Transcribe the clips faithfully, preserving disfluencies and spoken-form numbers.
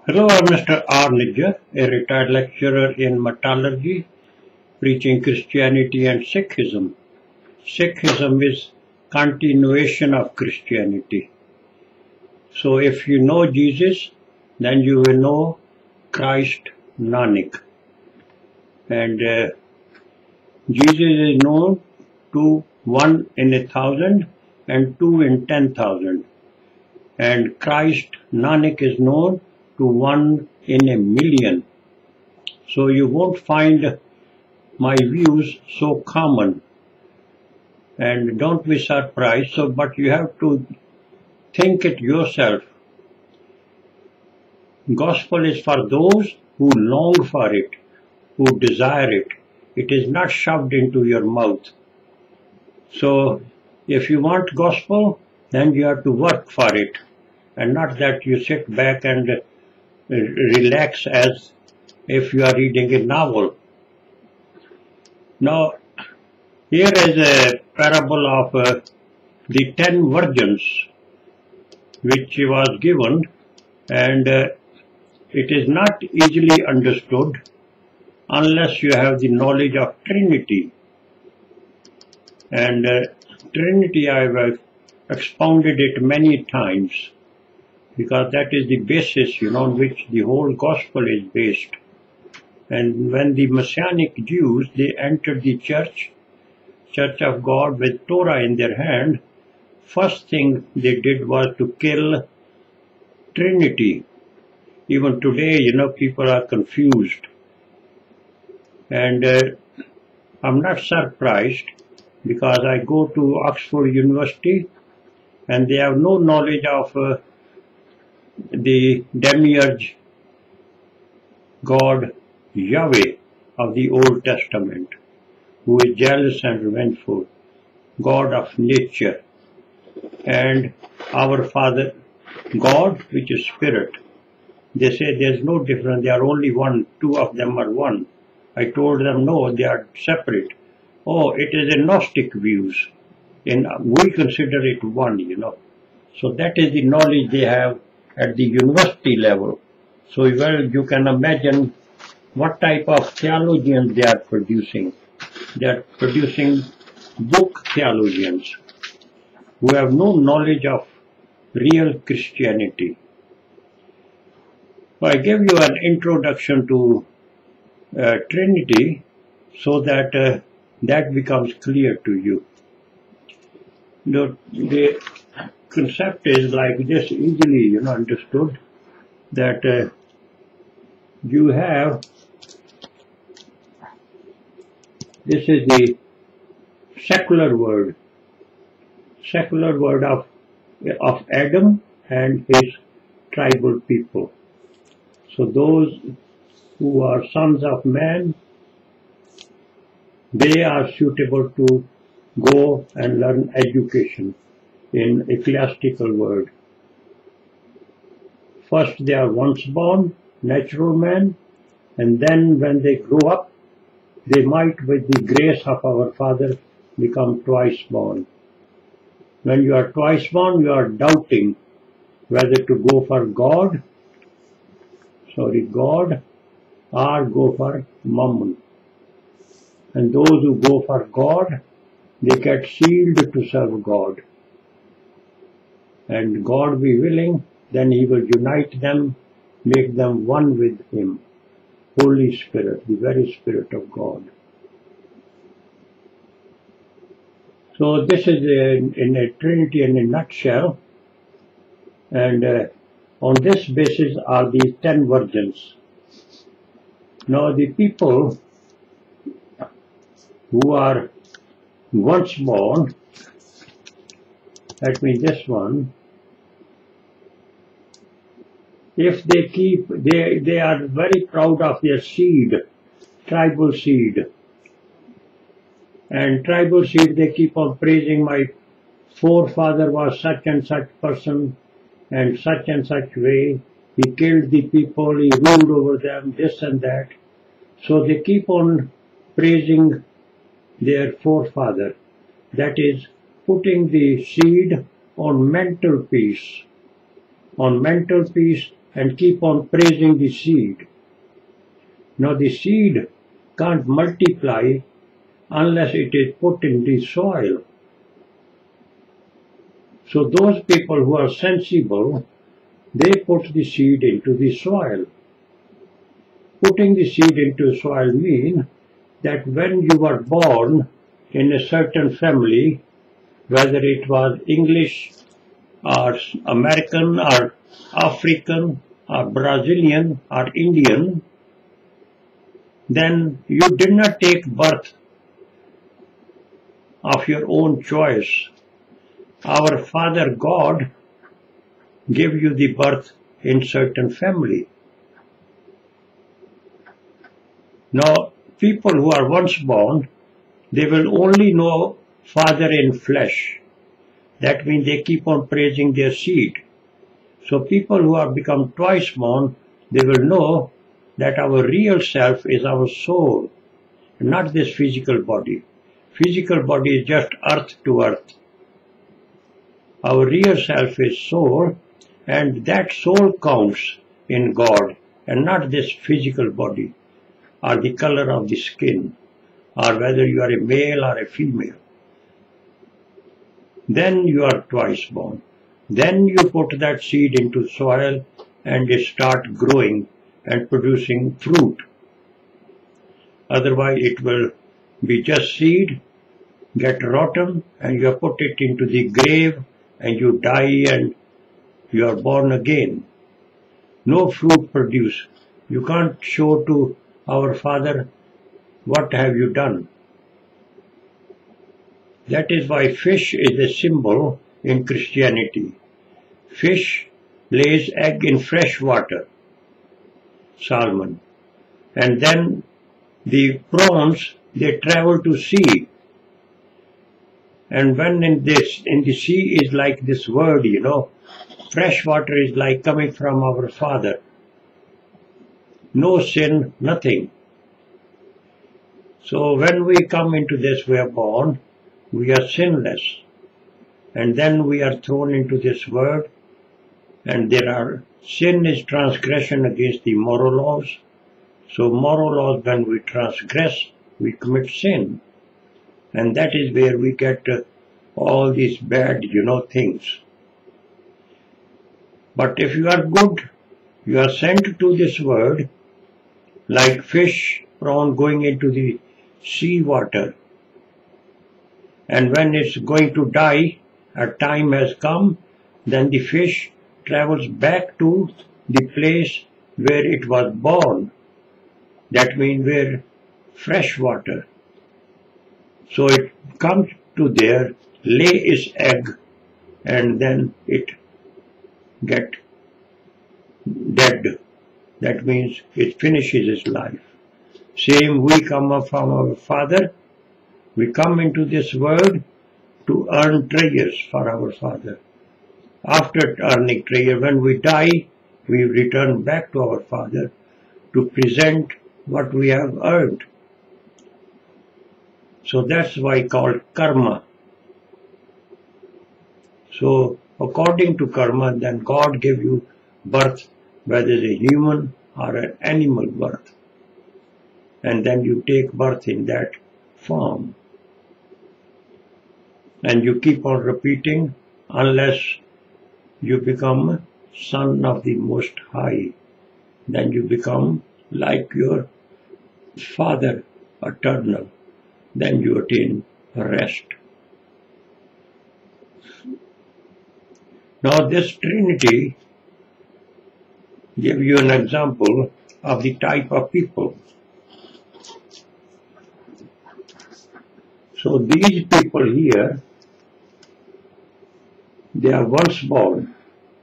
Hello, I'm Mister R. Nijjar, a retired lecturer in metallurgy, preaching Christianity and Sikhism. Sikhism is continuation of Christianity. So if you know Jesus, then you will know Christ Nanak. And uh, Jesus is known to one in a thousand and two in ten thousand. And Christ Nanak is known to one in a million. So you won't find my views so common, and don't be surprised. So, but you have to think it yourself. Gospel is for those who long for it, who desire it. It is not shoved into your mouth. So if you want gospel, then you have to work for it, and not that you sit back and relax as if you are reading a novel. Now, here is a parable of uh, the ten virgins which was given, and uh, it is not easily understood unless you have the knowledge of Trinity. And uh, Trinity, I have uh, expounded it many times, because that is the basis, you know, on which the whole gospel is based. And when the Messianic Jews, they entered the church, Church of God, with Torah in their hand, first thing they did was to kill Trinity. Even today, you know, people are confused. And uh, I'm not surprised, because I go to Oxford University and they have no knowledge of uh, the demiurge God Yahweh of the Old Testament, who is jealous and revengeful, God of nature, and our Father God, which is Spirit. They say there's no difference, they are only one, two of them are one. I told them no, they are separate. Oh, it is a Gnostic views, and we consider it one, you know. So that is the knowledge they have at the university level. So well, you can imagine what type of theologians they are producing. They are producing book theologians who have no knowledge of real Christianity. So I give you an introduction to uh, Trinity so that uh, that becomes clear to you. The, the concept is like this, easily, you know, understood, that uh, you have, this is the secular word, secular word of, of Adam and his tribal people. So those who are sons of man, they are suitable to go and learn education in ecclesiastical word. First they are once born, natural man, and then when they grow up, they might, with the grace of our Father, become twice born. When you are twice born, you are doubting whether to go for God, sorry, God, or go for Mammon. And those who go for God, they get sealed to serve God. And God be willing, then He will unite them, make them one with Him. Holy Spirit, the very Spirit of God. So this is in, in a Trinity in a nutshell. And uh, on this basis are these ten virgins. Now the people who are once born, that means this one, if they keep, they, they are very proud of their seed, tribal seed. And tribal seed, they keep on praising, my forefather was such and such person, and such and such way. He killed the people, he ruled over them, this and that. So they keep on praising their forefather. That is, putting the seed on mental peace. On mental peace, and keep on praising the seed. Now the seed can't multiply unless it is put in the soil. So those people who are sensible, they put the seed into the soil. Putting the seed into soil means that when you were born in a certain family, whether it was English or American or African or Brazilian or Indian, then you did not take birth of your own choice. Our Father God gave you the birth in certain family. Now, people who are once born, they will only know Father in flesh. That means they keep on praising their seed. So people who have become twice born, they will know that our real self is our soul, not this physical body. Physical body is just earth to earth. Our real self is soul, and that soul counts in God, and not this physical body, or the color of the skin, or whether you are a male or a female. Then you are twice born. Then you put that seed into soil and it start growing and producing fruit. Otherwise it will be just seed, get rotten, and you put it into the grave and you die and you are born again. No fruit produced. You can't show to our Father, what have you done? That is why fish is a symbol in Christianity. Fish lays egg in fresh water, salmon, and then the prawns, they travel to sea. And when in this, in the sea is like this word, you know, fresh water is like coming from our Father. No sin, nothing. So when we come into this, we are born, we are sinless. And then we are thrown into this world, and there are, sin is transgression against the moral laws. So moral laws, when we transgress, we commit sin. And that is where we get uh, all these bad, you know, things. But if you are good, you are sent to this world, like fish, prawn going into the sea water. And when it's going to die, a time has come, then the fish travels back to the place where it was born. That means where fresh water. So it comes to there, lay its egg, and then it get dead. That means it finishes its life. Same, we come up from our Father. We come into this world to earn treasures for our Father. After earning treasure, when we die, we return back to our Father to present what we have earned. So that's why called karma. So according to karma, then God gave you birth, whether it's a human or an animal birth. And then you take birth in that form. And you keep on repeating unless you become son of the Most High. Then you become like your Father, eternal. Then you attain rest. Now this Trinity gives you an example of the type of people. So these people here, they are once born.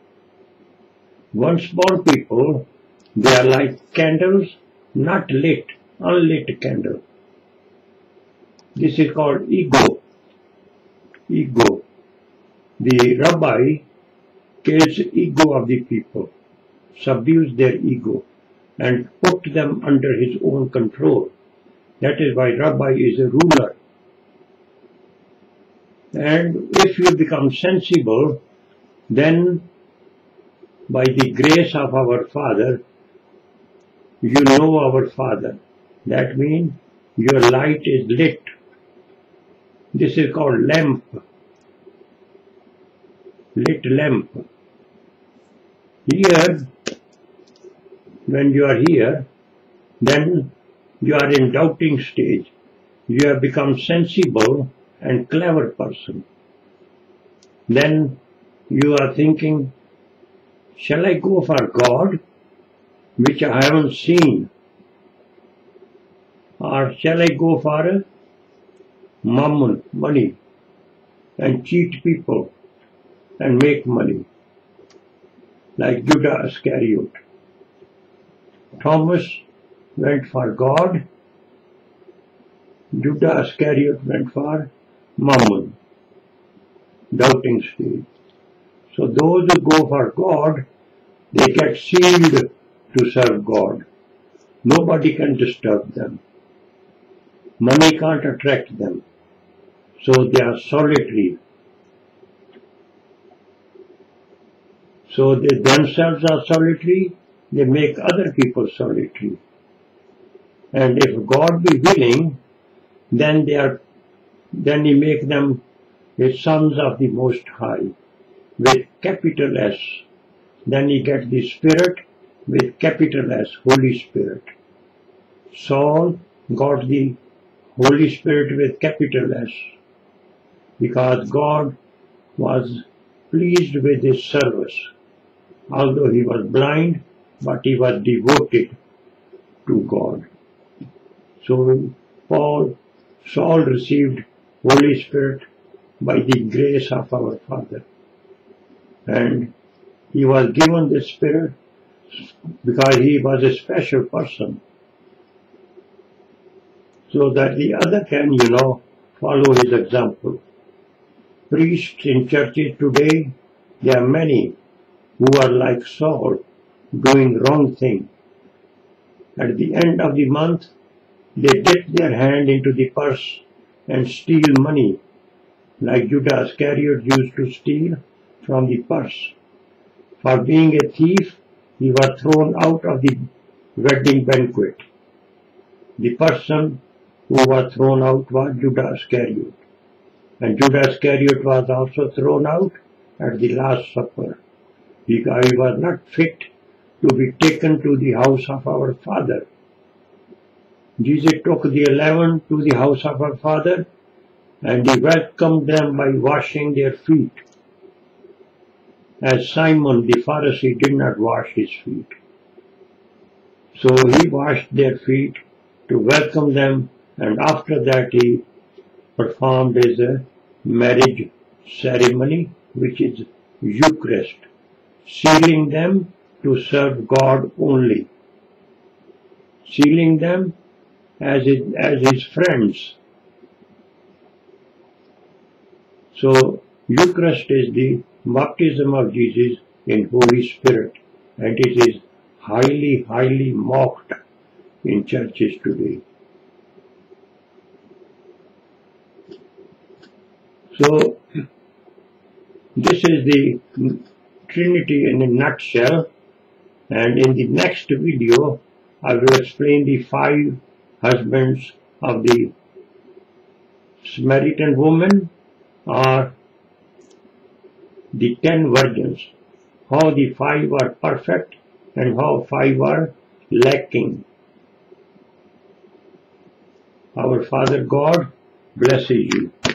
Once born people, they are like candles, not lit, unlit candle. This is called ego. Ego. The rabbi kills ego of the people, subdues their ego, and put them under his own control. That is why rabbi is a ruler. And if you become sensible, then by the grace of our Father, you know our Father. That means your light is lit. This is called lamp. Lit lamp. Here, when you are here, then you are in doubting stage. You have become sensible and clever person. Then you are thinking, shall I go for God, which I haven't seen? Or shall I go for a mammon, money, and cheat people and make money, like Judas Iscariot? Thomas went for God, Judas Iscariot went for mammon, doubting stage. So those who go for God, they get sealed to serve God. Nobody can disturb them. Money can't attract them. So they are solitary. So they themselves are solitary, they make other people solitary. And if God be willing, then they are, then He make them the sons of the Most High with capital S. Then He gets the Spirit with capital S, Holy Spirit. Saul got the Holy Spirit with capital S because God was pleased with his service. Although he was blind, but he was devoted to God. So Paul, Saul received Holy Spirit by the grace of our Father. And he was given the Spirit because he was a special person. So that the other can, you know, follow his example. Priests in churches today, there are many who are like Saul, doing wrong thing. At the end of the month, they dip their hand into the purse and steal money, like Judas Iscariot used to steal from the purse. For being a thief, he was thrown out of the wedding banquet. The person who was thrown out was Judas Iscariot. And Judas Iscariot was also thrown out at the Last Supper, because he was not fit to be taken to the house of our Father. Jesus took the eleven to the house of our Father, and he welcomed them by washing their feet, as Simon the Pharisee did not wash his feet. So he washed their feet to welcome them, and after that he performed his uh, marriage ceremony, which is Eucharist, sealing them to serve God only, sealing them as his, as his friends. So Eucharist is the baptism of Jesus in Holy Spirit, and it is highly, highly mocked in churches today. So this is the Trinity in a nutshell, and in the next video I will explain the five husbands of the Samaritan woman, or the ten virgins, how the five are perfect and how five are lacking. Our Father God blesses you.